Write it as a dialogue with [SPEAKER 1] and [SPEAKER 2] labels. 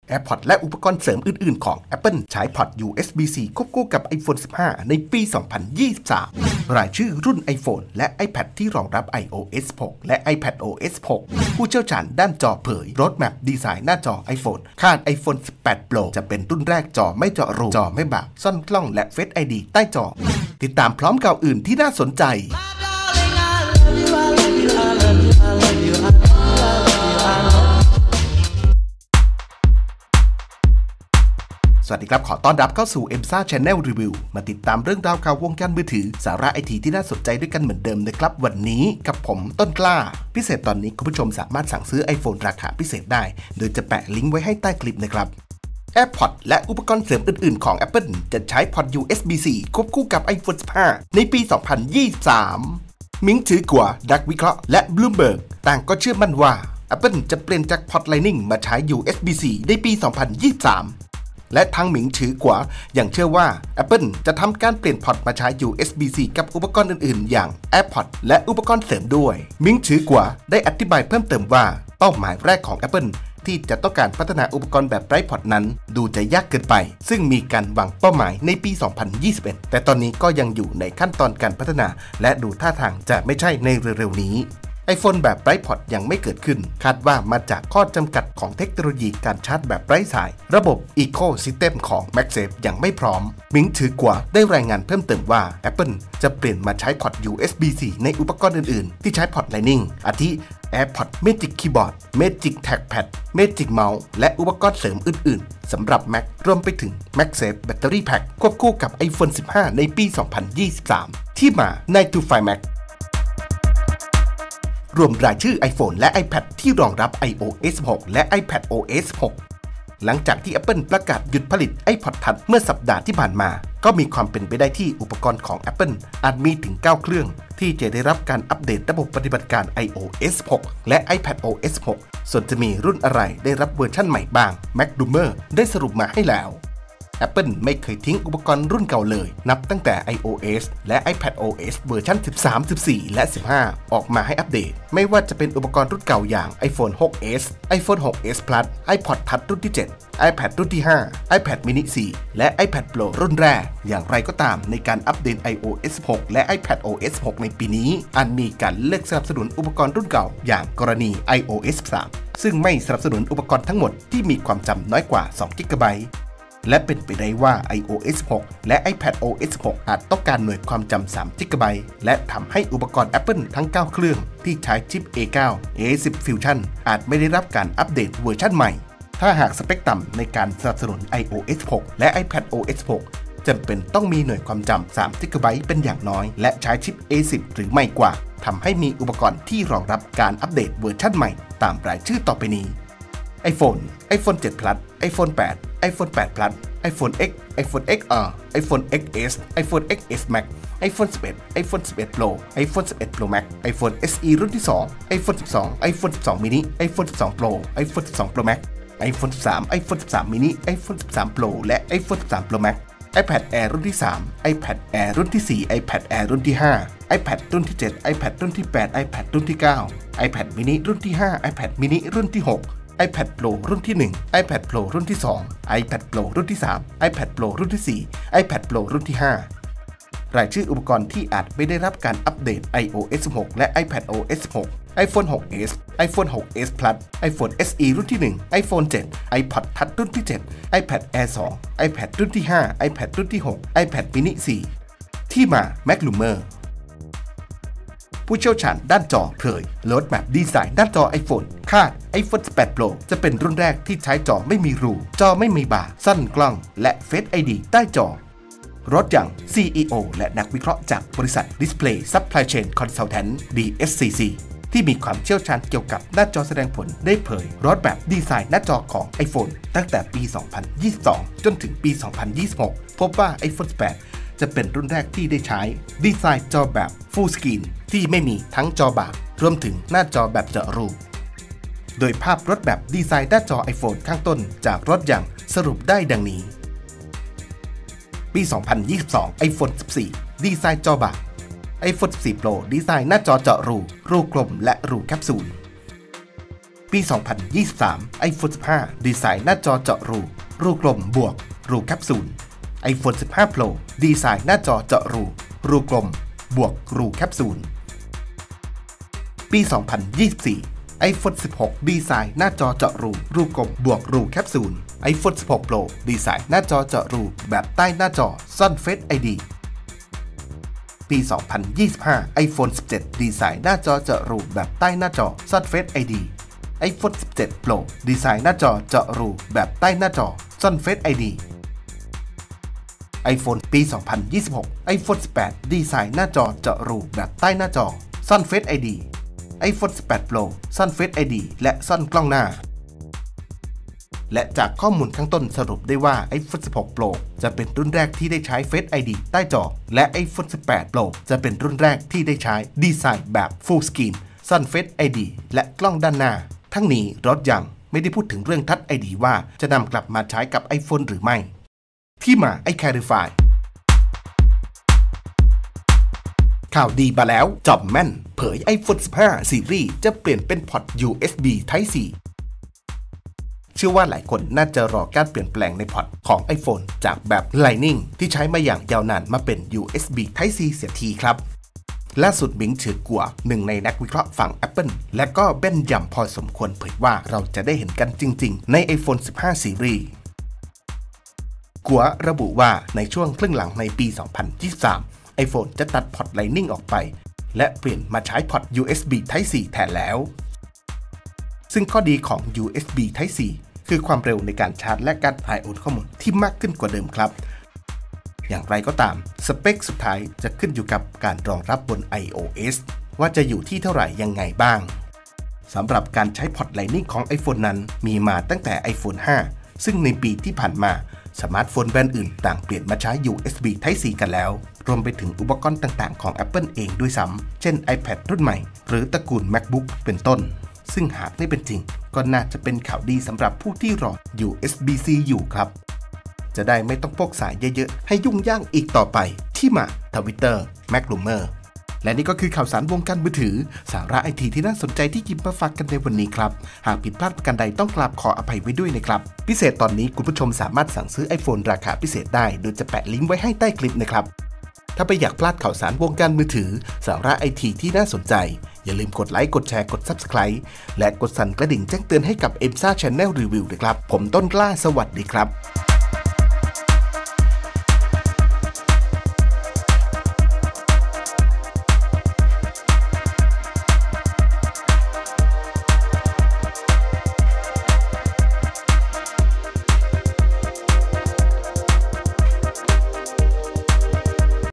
[SPEAKER 1] AirPods และอุปกรณ์เสริมอื่นๆของ Apple ใช้พอร์ต USB-C ควบคู่กับ iPhone 15 ในปี 2023 รายชื่อรุ่น iPhone และ iPad ที่รองรับ iOS 6 และ iPadOS 6 ผู้เชี่ยวชาญด้านจอเผย Roadmap ดีไซน์หน้าจอ iPhone คาด iPhone 18 Pro จะเป็นรุ่นแรกจอไม่เจาะรูจอไม่บากซ่อนกล้องและ Face ID ใต้จอติดตามพร้อมข่าวอื่นที่น่าสนใจสวัสดีครับขอต้อนรับเข้าสู่ EMSA Channel Review มาติดตามเรื่องราวข่าววงการมือถือสาระไอทีที่น่าสนใจด้วยกันเหมือนเดิมนะครับวันนี้กับผมต้นกล้าพิเศษตอนนี้คุณผู้ชมสามารถสั่งซื้อ iPhone ราคาพิเศษได้โดยจะแปะลิงก์ไว้ให้ใต้คลิปนะครับ AirPods และอุปกรณ์เสริมอื่นๆของ Apple จะใช้พอร์ต USB-C ควบคู่กับ iPhone 15 ในปี 2023 มิงถือกว่านักวิเคราะห์และ Bloomberg ต่างก็เชื่อมั่นว่า Apple จะเปลี่ยนจากพอร์ต Lightning มาใช้ USB-C ในปี 2023และทางหมิงถือกว่ายังเชื่อว่า Apple จะทำการเปลี่ยนพอร์ตมาใช้ USB-C กับอุปกรณ์อื่นๆอย่าง AirPods และอุปกรณ์เสริมด้วยหมิงถือกว่าได้อธิบายเพิ่มเติมว่าเป้าหมายแรกของ Apple ที่จะต้องการพัฒนาอุปกรณ์แบบไร้พอร์ตนั้นดูจะยากเกินไปซึ่งมีการวางเป้าหมายในปี 2021 แต่ตอนนี้ก็ยังอยู่ในขั้นตอนการพัฒนาและดูท่าทางจะไม่ใช่ในเร็วๆนี้iPhone แบบไร้พอร์ตยังไม่เกิดขึ้นคาดว่ามาจากข้อจำกัดของเทคโนโลยีการชาร์จแบบไร้สายระบบ Ecosystem ของ MagSafe ยังไม่พร้อมมิงถือกว่าได้รายงานเพิ่มเติมว่า Apple จะเปลี่ยนมาใช้พอร์ต USB-C ในอุปกรณ์อื่นๆที่ใช้พอร์ต Lightning อาทิ AirPods Magic Keyboard Magic Trackpad Magic Mouse และอุปกรณ์เสริมอื่นๆสำหรับ Mac รวมไปถึง MagSafe Battery Pack ควบคู่กับ iPhone 15 ในปี 2023 ที่มา 9 to 5 Macรวมรายชื่อ iPhone และ iPad ที่รองรับ iOS 6 และ iPadOS 6 หลังจากที่ Apple ประกาศหยุดผลิต iPod Touch เมื่อสัปดาห์ที่ผ่านมาก็มีความเป็นไปได้ที่อุปกรณ์ของ Apple อาจมีถึง 9 เครื่องที่จะได้รับการอัปเดตระบบปฏิบัติการ iOS 6 และ iPadOS 6 ส่วนจะมีรุ่นอะไรได้รับเวอร์ชั่นใหม่บ้าง MacDummer ได้สรุปมาให้แล้ว Apple ไม่เคยทิ้งอุปกรณ์รุ่นเก่าเลยนับตั้งแต่ iOS และ iPadOS เวอร์ชัน 13, 14 และ 15 ออกมาให้อัปเดตไม่ว่าจะเป็นอุปกรณ์รุ่นเก่าอย่าง iPhone 6s iPhone 6s Plus iPod Touch รุ่นที่ 7 iPad รุ่นที่ 5 iPad mini 4 และ iPad Pro รุ่นแรกอย่างไรก็ตามในการอัปเดต iOS 6 และ iPadOS 6 ในปีนี้อาจมีการเลือกสนับสนุนอุปกรณ์รุ่นเก่าอย่างกรณี iOS 3 ซึ่งไม่สนับสนุนอุปกรณ์ทั้งหมดที่มีความจำน้อยกว่า2 GBและเป็นไปได้ว่า iOS 6 และ iPadOS 6 อาจต้องการหน่วยความจำ3 GB และทำให้อุปกรณ์ Apple ทั้ง 9 เครื่องที่ใช้ชิป A9 A10 Fusion อาจไม่ได้รับการอัปเดตเวอร์ชันใหม่ถ้าหากสเปคต่ำในการสนับสนุน iOS 6 และ iPadOS 6 จำเป็นต้องมีหน่วยความจำ3 GB เป็นอย่างน้อยและใช้ชิป A10 หรือไม่กว่าทำให้มีอุปกรณ์ที่รองรับการอัปเดตเวอร์ชันใหม่ตามรายชื่อต่อไปนี้iPhone 7 Plus iPhone 8 iPhone 8 Plus iPhone X iPhone XR iPhone XS iPhone XS Max iPhone 11 iPhone 11 Pro iPhone 11 Pro Max iPhone SE รุ่นที่ 2 iPhone 12 iPhone 12 mini iPhone 12 Pro iPhone 12 Pro Max iPhone 13 iPhone 13 mini iPhone 13 Pro และ iPhone 13 Pro Max iPad Air รุ่นที่ 3 iPad Air รุ่นที่ 4 iPad Air รุ่นที่ 5 iPad รุ่นที่ 7 iPad รุ่นที่ 8 iPad รุ่นที่ 9 iPad mini รุ่นที่ 5 iPad mini รุ่นที่ 6 iPad Pro รุ่นที่ 1 iPad Pro รุ่นที่ 2 iPad Pro รุ่นที่ 3 iPad Pro รุ่นที่ 4 iPad Pro รุ่นที่ 5 รายชื่ออุปกรณ์ที่อาจไม่ได้รับการอัปเดต iOS 6 และ iPadOS 6 iPhone 6s iPhone 6s Plus iPhone SE รุ่นที่ 1 iPhone 7 iPod Touch รุ่นที่ 7 iPad Air 2 iPad รุ่นที่ 5 iPad รุ่นที่ 6 iPad mini 4 ที่มา MacLumerผู้เชี่ยวชาญด้านจอเผย Roadmap ดีไซน์ด้านจอ iPhone คาด iPhone 18 Pro จะเป็นรุ่นแรกที่ใช้จอไม่มีรูจอไม่มีบาร์ซ่อนกล้องและ Face ID ใต้จอรถอย่าง CEO และนักวิเคราะห์จากบริษัท Display Supply Chain Consultant DSCC ที่มีความเชี่ยวชาญเกี่ยวกับหน้าจอแสดงผลได้เผย Roadmap ดีไซน์หน้าจอของ iPhone ตั้งแต่ปี 2022 จนถึงปี 2026 พบว่า iPhone 18 จะเป็นรุ่นแรกที่ได้ใช้ดีไซน์จอแบบ Full Screen ที่ไม่มีทั้งจอบากรวมถึงหน้าจอแบบเจาะรูโดยภาพรถแบบดีไซน์หน้าจอ iPhone ข้างต้นจากรถอย่างสรุปได้ดังนี้ปี 2022 iPhone 14 ดีไซน์จอบาก iPhone 14 Pro ดีไซน์หน้าจอเจาะรูกลมและรูแคปซูลปี 2023 iPhone 15 ดีไซน์หน้าจอเจาะรูกลมบวกรูแคปซูล iPhone 15 Pro ดีไซน์หน้าจอเจาะรูกลมบวกรูแคปซูลปี 2024 iPhone 16 ดีไซน์หน้าจอเจาะรูกลมบวกรูแคปซูล iPhone 16 Pro ดีไซน์หน้าจอเจาะรูแบบใต้หน้าจอซ่อน Face ID ปี 2025 iPhone 17 ดีไซน์หน้าจอเจาะรูแบบใต้หน้าจอซ่อน Face ID iPhone 17 Pro ดีไซน์หน้าจอเจาะรูแบบใต้หน้าจอซ่อน Face ID iPhone ปี 2026 iPhone 18 ดีไซน์หน้าจอเจาะรูแบบใต้หน้าจอซ่อน Face ID iPhone 18 Pro ซ่อน Face ID และซ่อนกล้องหน้าและจากข้อมูลข้างต้นสรุปได้ว่า iPhone 16 Pro จะเป็นรุ่นแรกที่ได้ใช้ Face ID ใต้จอและ iPhone 18 Pro จะเป็นรุ่นแรกที่ได้ใช้ดีไซน์แบบ Full Screen ซ่อน Face ID และกล้องด้านหน้าทั้งนี้รถยังไม่ได้พูดถึงเรื่อง Touch ID ว่าจะนำกลับมาใช้กับ iPhone หรือไม่ที่มาiCarify ข่าวดีมาแล้วจอมแม่นเผย iPhone 15 ซีรีส์จะเปลี่ยนเป็นพอร์ต USB Type C เชื่อว่าหลายคนน่าจะรอการเปลี่ยนแปลงในพอร์ตของ iPhone จากแบบ Lightning ที่ใช้มาอย่างยาวนานมาเป็น USB Type C เสียทีครับล่าสุดบิงเฉิอกัวหนึ่งในนักวิเคราะห์ฝั่ง Apple และก็แม่นยำพอสมควรเผยว่าเราจะได้เห็นกันจริงๆใน iPhone 15 ซีรีส์กัวระบุว่าในช่วงครึ่งหลังในปี 2023 iPhone จะตัดพอร์ต Lightning ออกไปและเปลี่ยนมาใช้พอร์ต USB Type C แทนแล้วซึ่งข้อดีของ USB Type C คือความเร็วในการชาร์จและการถ่ายโอนข้อมูลที่มากขึ้นกว่าเดิมครับอย่างไรก็ตามสเปคสุดท้ายจะขึ้นอยู่กับการรองรับบน iOS ว่าจะอยู่ที่เท่าไหร่ยังไงบ้างสำหรับการใช้พอร์ต Lightning ของ iPhone นั้นมีมาตั้งแต่ iPhone 5 ซึ่งในปีที่ผ่านมาสมาร์ทโฟนแบรนด์อื่นต่างเปลี่ยนมาใช้ USB Type C กันแล้วรวมไปถึงอุปกรณ์ต่างๆของ Apple เองด้วยซ้ำเช่น iPad รุ่นใหม่หรือตระกูล MacBook เป็นต้นซึ่งหากไม่เป็นจริงก็น่าจะเป็นข่าวดีสำหรับผู้ที่รอ USB-C อยู่ครับจะได้ไม่ต้องพกสายเยอะๆให้ยุ่งยากอีกต่อไปที่มา Twitter MacRumor และนี่ก็คือข่าวสารวงการมือถือสาระไอทีที่น่าสนใจที่หยิบมาฝากกันในวันนี้ครับหากผิดพลาดประการใดต้องกราบขออภัยไว้ด้วยนะครับพิเศษตอนนี้คุณผู้ชมสามารถสั่งซื้อ iPhone ราคาพิเศษได้โดยจะแปะลิงก์ไว้ให้ใต้คลิปนะครับถ้าไม่อยากพลาดข่าวสารวงการมือถือสาระไอทีที่น่าสนใจอย่าลืมกดไลค์กดแชร์กด Subscribe และกดสั่นกระดิ่งแจ้งเตือนให้กับ EMSA Channel Review ด้วยครับผมต้นกล้าสวัสดีครับ